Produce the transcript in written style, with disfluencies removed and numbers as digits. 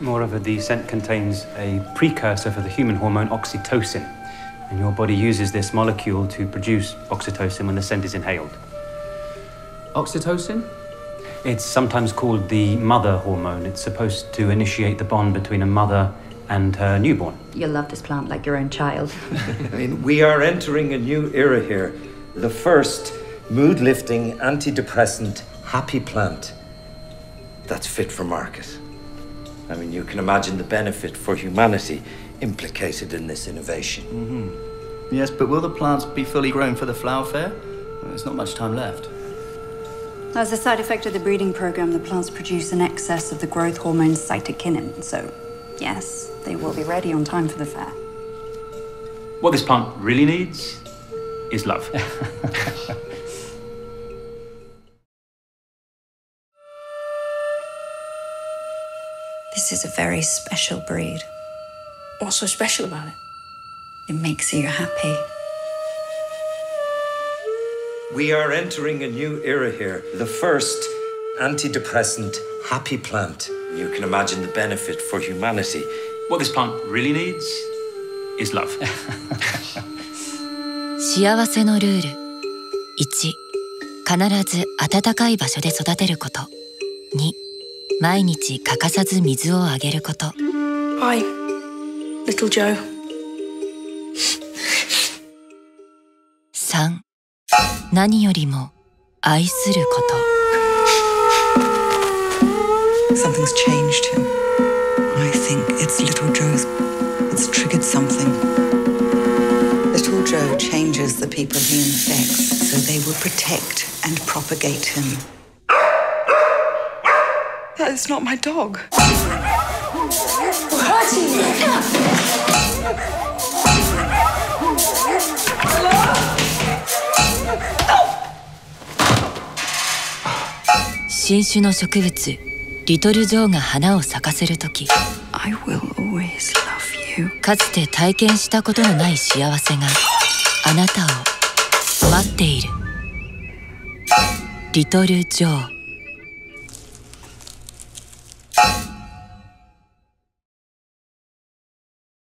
Moreover, the scent contains a precursor for the human hormone oxytocin, and your body uses this molecule to produce oxytocin when the scent is inhaled. Oxytocin? It's sometimes called the mother hormone. It's supposed to initiate the bond between a mother and her newborn. You'll love this plant like your own child. I mean, we are entering a new era here. The first mood-lifting, antidepressant, happy plant that's fit for market. I mean, you can imagine the benefit for humanity implicated in this innovation. Mm-hmm. Yes, but will the plants be fully grown for the flower fair? Well, there's not much time left. As a side effect of the breeding program, the plants produce an excess of the growth hormone cytokinin. So, yes, they will be ready on time for the fair. What this plant really needs is love. This is a very special breed. What's so special about it? It makes you happy. We are entering a new era here. The first antidepressant, happy plant. You can imagine the benefit for humanity. What this plant really needs is love. 幸せのルール。1、必ず暖かい場所で育てること。2、毎日欠かさず水をあげること。 Bye, little Joe. 3、何よりも愛すること。 Something's changed him. I think it's little Joe's. It's triggered something. Little Joe changes the people he infects, so they will protect and propagate him. That is not my dog. Hurting me. 新種の植物、リトル・ジョーが花を咲かせるとき、 I will always love you. かつて体験したことのない幸せがあなたを待っている。リトル・ジョー。